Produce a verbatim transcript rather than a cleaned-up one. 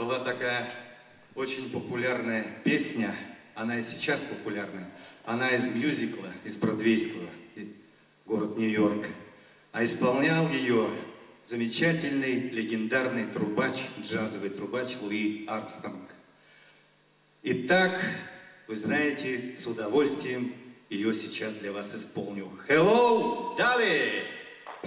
Была такая очень популярная песня, она и сейчас популярная. Она из мюзикла, из бродвейского, город Нью-Йорк. А исполнял ее замечательный, легендарный трубач, джазовый трубач Луи Армстронг. Итак, вы знаете, с удовольствием ее сейчас для вас исполню. Hello, Dolly!